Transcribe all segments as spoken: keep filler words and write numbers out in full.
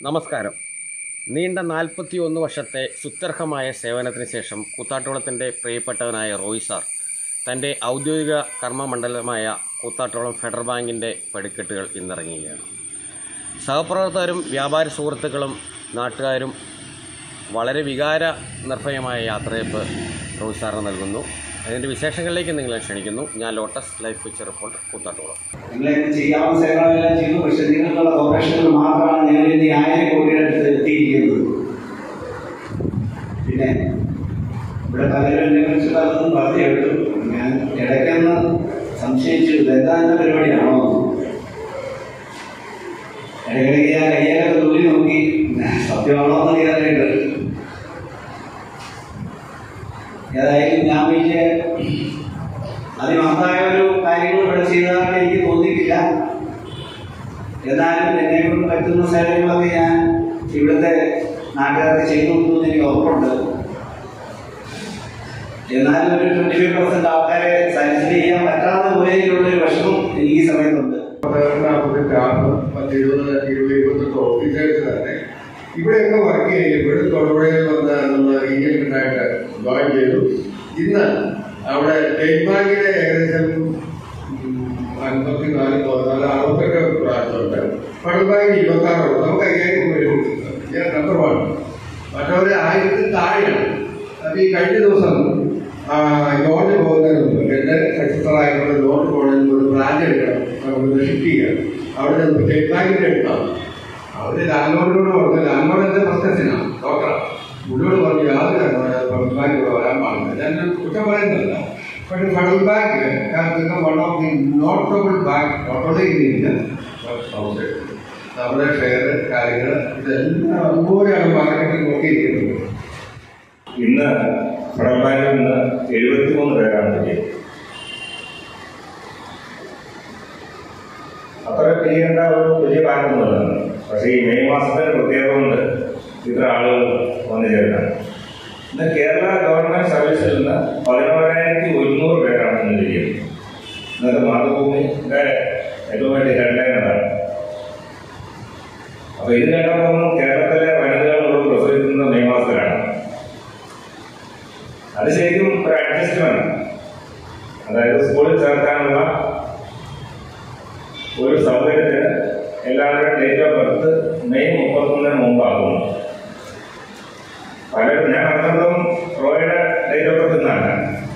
നമസ്കാരം. നീണ്ട നാൽപ്പത്തി ഒന്ന് വർഷത്തെ സുത്യർഹമായ സേവനത്തിന് ശേഷം കൂത്താട്ടോളത്തിൻ്റെ പ്രിയപ്പെട്ടവനായ റോയ് സാർ തൻ്റെ ഔദ്യോഗിക കർമ്മമണ്ഡലമായ കൂത്താട്ടോളം ഫെഡറൽ ബാങ്കിൻ്റെ പടിക്കെട്ടുകൾ ഇന്നിറങ്ങുകയാണ്. സഹപ്രവർത്തകരും വ്യാപാര സുഹൃത്തുക്കളും നാട്ടുകാരും വളരെ വികാര നിർഭയമായ യാത്രയപ്പ് റോയ് സാറിന് നൽകുന്നു. അതിൻ്റെ വിശേഷങ്ങളിലേക്ക് നിങ്ങളെ ക്ഷണിക്കുന്നു. ഞാൻ Lotus Life Picture reporter Koothattukulam. നിങ്ങളെ ചെയ്യാവുന്ന സേവനമെല്ലാം ചെയ്തു. പക്ഷെ നിങ്ങൾക്കുള്ള ഓപ്പറേഷനുകൾ മാത്രമാണ് ഞങ്ങൾ ഇനി ആയിരം കോടിയുടെ അടുത്ത് എത്തിയിരിക്കുന്നത്. പിന്നെ ഇവിടെ പലരും എന്നെ കുറിച്ച് പലതും പറഞ്ഞു കേട്ടു. ഞാൻ ഇടയ്ക്കെന്ന് സംശയിച്ചു ഇതെന്താ പരിപാടിയാണോ. ഇടയ്ക്കിടയ്ക്ക് ഞാൻ കയ്യൊക്കെ തുള്ളി നോക്കി സത്യമാണോ എന്ന് അറിയാനായിട്ട്. ഏതായാലും ഞാൻ വലിയ അതിമഹത്തായ ഒരു കാര്യങ്ങൾ ഇവിടെ ചെയ്തതായിട്ട് എനിക്ക് തോന്നിയിട്ടില്ല. എന്നാലും എന്നെ കൊണ്ട് പറ്റുന്ന സേവനങ്ങളൊക്കെ ഞാൻ ഇവിടുത്തെ നാട്ടുകാർക്ക് ചെയ്തു കൊടുക്കുമെന്ന് എനിക്ക് ഉറപ്പുണ്ട്. എന്നാലും ഒരു ട്വന്റി ഫൈവ് പെർസെന്റ് ആൾക്കാരെ സാറ്റിസ്ഫൈ ചെയ്യാൻ പറ്റാത്ത പോയതിലുള്ള ഒരു വിഷമം എനിക്ക് ഈ സമയത്തുണ്ട്. ഇവിടെയൊക്കെ വർക്ക് ചെയ്യുമ്പോൾ തൊടുപുഴയിൽ വന്ന് നമ്മൾ ഇന്ത്യൻ ഉണ്ടായിട്ട് ജോയിൻ ചെയ്തു. ഇന്ന് അവിടെ സ്റ്റേറ്റ് ബാങ്കിലെ ഏകദേശം അൻപത്തി നാല് പതിനാല് അറുപത്തെട്ട് ബ്രാഞ്ചുണ്ട്. ഫെഡറൽ ബാങ്ക് ഇരുപത്തി ആറുണ്ട്. നമുക്ക് അയ്യായിരം രൂപ ഞാൻ നമ്പർ വൺ. മറ്റവരെ ആയിരത്തിൽ താഴെയാണ്. അത് ഈ കഴിഞ്ഞ ദിവസം ലോണ് പോകുന്നതിന് മുമ്പ് എൻ്റെ സക്സസറായിട്ടുള്ള ലോണ് പോകുന്നതിന് ഒരു ബ്രാഞ്ച് എടുക്കണം, നമുക്ക് ഷിഫ്റ്റ് ചെയ്യണം. അവിടെ സ്റ്റേറ്റ് ബാങ്കിൻ്റെ എടുത്താണ്. അവര് ലാൻഡ്ലോഡിനോട് പറഞ്ഞു, ലാൻഡ്ലോഡ് എന്റെ പ്രശ്നത്തിനാണ് ഡോക്ടർ മുന്നോട് പറഞ്ഞു യാതൊരു ഫെഡറൽ ബാങ്ക് ഇവിടെ വരാൻ പാടില്ല. ഞാൻ കുറ്റം പറയുന്നില്ല. പക്ഷേ Federal Bank one of the notable bank notably in India. നമ്മുടെ ഷെയർ കാര്യങ്ങൾ ഇതെല്ലാം അതുപോലെയാണ് മാർക്കറ്റിൽ നോക്കിയിരിക്കുന്നത്. ഇന്ന് ഫെഡറൽ ബാങ്കിൽ നിന്ന് എഴുപത്തി മൂന്ന് പേരാണ് കിട്ടിയത്. അത്ര ചെയ്യേണ്ട ഒരു വലിയ കാര്യമൊന്നുമല്ല. പക്ഷേ ഈ മെയ് മാസത്തിന് പ്രത്യേകത കൊണ്ട് ഇത്ര ആളുകൾ വന്നു ചേർക്കാണ്. ഇന്ന് കേരള ഗവൺമെന്റ് സർവീസിൽ നിന്ന് പതിനോരായിരത്തി ഒരുന്നൂറ് പേരാണ് ഇന്ന് ചെയ്യുന്നത്. ഇന്നത്തെ മാതൃഭൂമിയുടെ ഏറ്റവും വലിയ ഹെഡ്ലൈൻ അതാണ്. അപ്പൊ ഇത് കേട്ടപ്പോൾ കേരളത്തിലെ വനിതകളോട് പ്രസവിക്കുന്നത് മെയ് മാസത്തിലാണ്. അത് ശരിക്കും ഒരു അഡ്ജസ്റ്റ്മെന്റ്. അതായത് സ്കൂളിൽ ചേർക്കാനുള്ള ഒരു സൗകര്യത്തിന് എല്ലാവരുടെയും ഡേറ്റ് ഓഫ് ബർത്ത് മെയ് മുപ്പത്തൊന്നിന് മുമ്പാകുന്നു. പലരും ഞാൻ അറിഞ്ഞതും റോയുടെ ഡേറ്റ് ഓഫ് ബർത്ത് ഇന്നാണ്.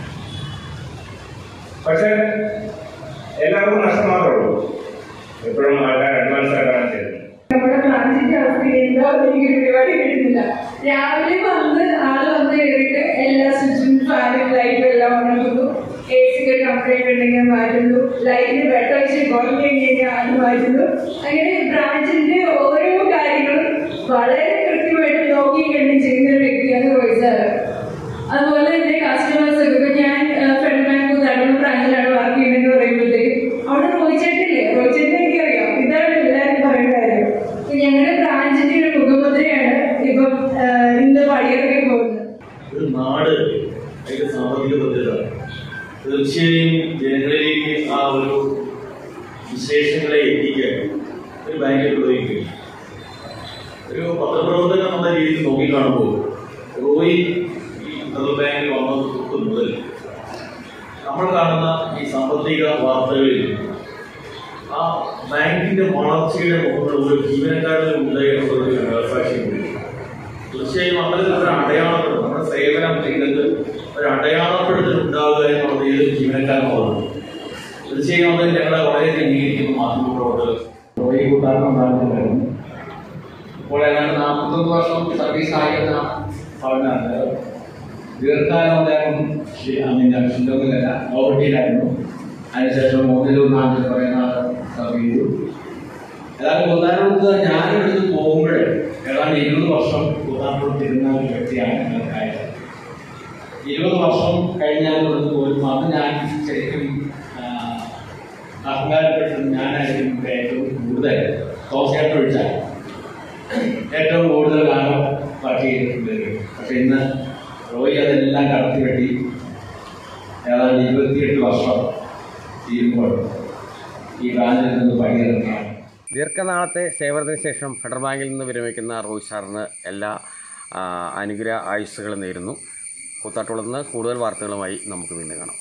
പക്ഷെ എല്ലാവർക്കും നഷ്ടം മാത്രമേ ഉള്ളൂ. എപ്പോഴും ആൾക്കാർ അഡ്വാൻസ് ആയിട്ടാണ് ചെയ്യുന്നത്. നമ്മുടെ ബ്രാഞ്ചിന്റെ അവസ്ഥയിലോ എനിക്ക് പരിപാടി കിട്ടുന്നില്ല. രാവിലെ വന്ന് ആള് വന്ന് കയറിയിട്ട് എല്ലാ സ്വിച്ചും ഫാനും ലൈറ്റും എല്ലാം ഉണങ്ങുന്നു. എ സിക്ക് കംപ്ലൈന്റ് ഉണ്ടെങ്കിൽ മാറ്റുന്നു. ലൈറ്റിന് വെട്ട വെച്ച് കുറഞ്ഞു കഴിഞ്ഞാൽ അത് മാറ്റുന്നു. അങ്ങനെ ബ്രാഞ്ചിന്റെ ഓരോ കാര്യങ്ങളും വളരെ കൃത്യമായിട്ട് നോക്കി കണ്ടും ചെയ്യുന്ന ഒരു വ്യക്തിയാണ് റോയ് സാർ. അതുപോലെ തന്നെ കസ്റ്റമേഴ്സ് ഒക്കെ ഇപ്പൊ ഞാൻ ഫെഡറൽ ബാങ്ക് കൂത്താട്ടോളം ബ്രാഞ്ചിലാണ് വർക്ക് ചെയ്യുന്നതെന്ന് പറയുമ്പോഴത്തേക്ക് അവിടെ റോയ് ചേട്ടനില്ലേ, റോയ് ചേട്ടനെ എനിക്കറിയാം. ഇതാണ് എല്ലാവരും പറയുന്ന കാര്യം. ഞങ്ങളുടെ ബ്രാഞ്ചിന്റെ ഒരു മുഖമുദ്രയാണ് ഇപ്പം ഇന്ന് പടിയിറങ്ങി പോകുന്നത്. ഒരു നാട് അതിന്റെ സാമ്പത്തിക ഭദ്രത തീർച്ചയായും ജനങ്ങളിലേക്ക് ആ ഒരു വിശേഷങ്ങളെ എത്തിക്കാൻ ഒരു ബാങ്കിൽ ഉപയോഗിക്കും. ഒരു പത്രപ്രവർത്തകൻ എന്നുള്ള രീതിയിൽ നോക്കിക്കാണുമ്പോൾ റോയ് ഈ ഫെഡറൽ ബാങ്കിൽ വന്നത് തൊട്ട് മുതൽ നമ്മൾ കാണുന്ന ഈ സാമ്പത്തിക വാർത്തകളിൽ ആ ബാങ്കിന്റെ വളർച്ചയുടെ മുകളിൽ ഒരു ജീവനക്കാരന് ഉണ്ടായിരുന്ന ഒരു സാക്ഷ്യം കൂടി. തീർച്ചയായും അത്തരത്തിൽ ഒരു അടയാളപ്പെടും. നമ്മുടെ സേവനം ചെയ്തത് ഒരു അടയാളപ്പെടുത്തൽ ഉണ്ടാവുക എന്നുള്ളത് ഏതൊരു ജീവനക്കാരനുള്ളതാണ്. തീർച്ചയായും അത് ഞങ്ങളെ വളരെ അംഗീകരിക്കുന്ന മാധ്യമപ്രവർത്തകർ. റോയ് കൂത്താട്ടം ബ്രാഞ്ചിലായിരുന്നു. ഇപ്പോൾ ഏതാണ്ട് നാൽപ്പത്തൊന്ന് വർഷം സർവീസ് ആയിരുന്ന ഭവനാണ്. ദീർഘകാലം അദ്ദേഹം അമിന്റെ ഷിൻഡോങ്ങിലല്ല നോവട്ടിയിലായിരുന്നു. അതിനുശേഷം മൂന്നിലും നാട്ടിൽ കുറേ നാൾ സർവ് ചെയ്തു. ഏതാണ്ട് കൂത്താട്ടത്ത് ഞാനിവിടുന്ന് പോകുമ്പോഴേ ഏതാണ്ട് ഇരുപത് വർഷം കൂത്താട്ടത്ത് ഇരുന്ന ഒരു വ്യക്തിയാണ് ഞങ്ങൾക്കായത്. ഇരുപത് വർഷം കഴിഞ്ഞാൽ ഇവിടുന്ന് പോലും അത് ഞാൻ ശരിക്കും അഹങ്കാരപ്പെട്ടത് ഞാനായിരുന്നു. ഏറ്റവും കൂടുതൽ തോസയായിട്ട് ഒഴിച്ചാൽ ഏറ്റവും കൂടുതൽ കാലം വർക്ക് ചെയ്തിട്ടുണ്ട്. പക്ഷെ ഇന്ന് റോയ് അതെല്ലാം കടത്തി വെട്ടി ഏതാണ്ട് ഇരുപത്തിയെട്ട് വർഷം തീരുമ്പോൾ ഈ ബ്രാഞ്ചിൽ നിന്ന് പണിയിറങ്ങിയാണ്. ദീർഘനാളത്തെ സേവനത്തിന് ശേഷം ഫെഡറൽ ബാങ്കിൽ നിന്ന് വിരമിക്കുന്ന റോയ് സാറിന് എല്ലാ അനുഗ്രഹ ആയുസ്സുകളും നേരുന്നു. കൂത്താട്ടുകുളത്ത് നിന്ന് കൂടുതൽ വാർത്തകളുമായി നമുക്ക് വീണ്ടും കാണാം.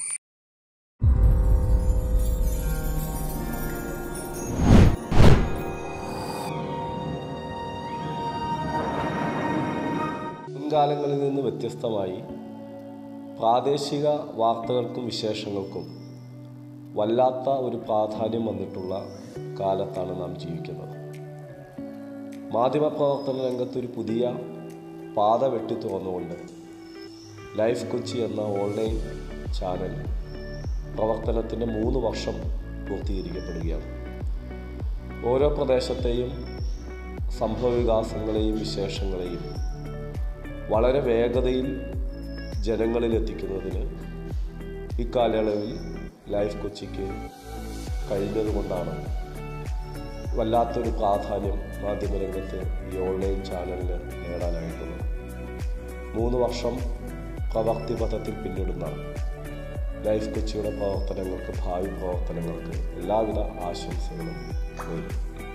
മുൻകാലങ്ങളിൽ നിന്ന് വ്യത്യസ്തമായി പ്രാദേശിക വാർത്തകൾക്കും വിശേഷങ്ങൾക്കും വല്ലാത്ത ഒരു പ്രാധാന്യം വന്നിട്ടുള്ള കാലത്താണ് നാം ജീവിക്കുന്നത്. മാധ്യമപ്രവർത്തന രംഗത്തൊരു പുതിയ പാത വെട്ടി തുറന്നുകൊണ്ട് ലൈഫ് കൊച്ചി എന്ന ഓൺലൈൻ ചാനൽ പ്രവർത്തനത്തിൻ്റെ മൂന്ന് വർഷം പൂർത്തീകരിക്കപ്പെടുകയാണ്. ഓരോ പ്രദേശത്തെയും സംഭവവികാസങ്ങളെയും വിശേഷങ്ങളെയും വളരെ വേഗതയിൽ ജനങ്ങളിലെത്തിക്കുന്നതിന് ഇക്കാലയളവിൽ ലൈഫ് കൊച്ചിക്ക് കഴിഞ്ഞതുകൊണ്ടാണ് വല്ലാത്തൊരു പ്രാധാന്യം മാധ്യമരംഗത്ത് ഈ ഓൺലൈൻ ചാനലിന് നേടാനായിട്ടുള്ളത്. മൂന്ന് വർഷം പ്രവൃത്തിപഥത്തിൽ പിന്നിടുന്ന ലൈഫ് കൊച്ചിയുടെ പ്രവർത്തനങ്ങൾക്ക്, ഭാവി പ്രവർത്തനങ്ങൾക്ക് എല്ലാവിധ ആശംസകളും നേരുന്നു.